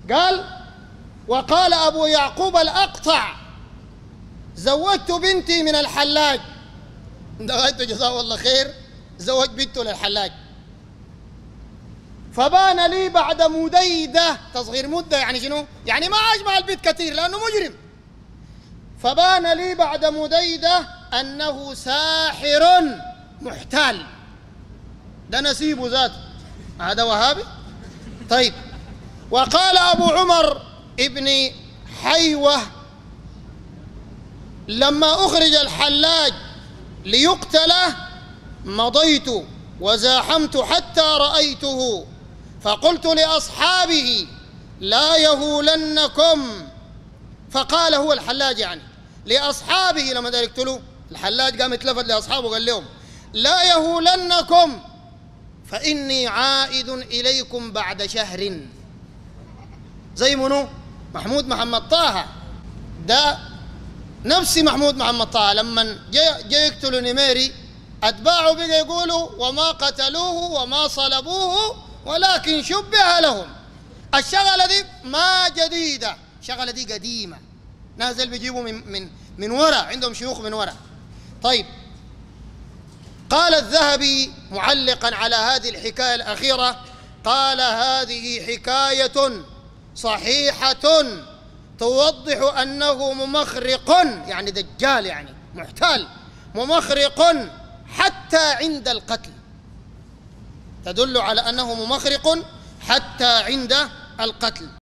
قال: وقال أبو يعقوب الأقطع: زوجت بنتي من الحلاج. دغيته جزاه الله خير، زوج بنته للحلاج. فبان لي بعد مديدة، تصغير مدة يعني شنو؟ يعني ما عاش مع البيت كثير لأنه مجرم. فبان لي بعد مديدة أنه ساحر محتال. ده نسيبه ذاته، هذا وهابي. طيب. وقال أبو عمر ابن حيوة: لما أخرج الحلاج ليقتل مضيت وزاحمت حتى رأيته، فقلت لأصحابه: لا يهولنكم. فقال هو الحلاج يعني لأصحابه لما يقتلوا الحلاج، قام اتلفت لأصحابه قال لهم: لا يهولنكم فإني عائد إليكم بعد شهر. زي منو؟ محمود محمد طه. ده نفس محمود محمد طه لما جاء يقتلوا نميري، أتباعه بقى يقولوا: وما قتلوه وما صلبوه ولكن شبه لهم. الشغلة دي ما جديدة، الشغلة دي قديمة، نازل بيجيبوا من وراء، عندهم شيوخ من وراء. طيب. قال الذهبي معلقا على هذه الحكاية الأخيرة: قال: هذه حكاية صحيحة توضح أنه ممخرق، يعني دجال، يعني محتال، ممخرق حتى عند القتل، تدل على أنه ممخرق حتى عند القتل.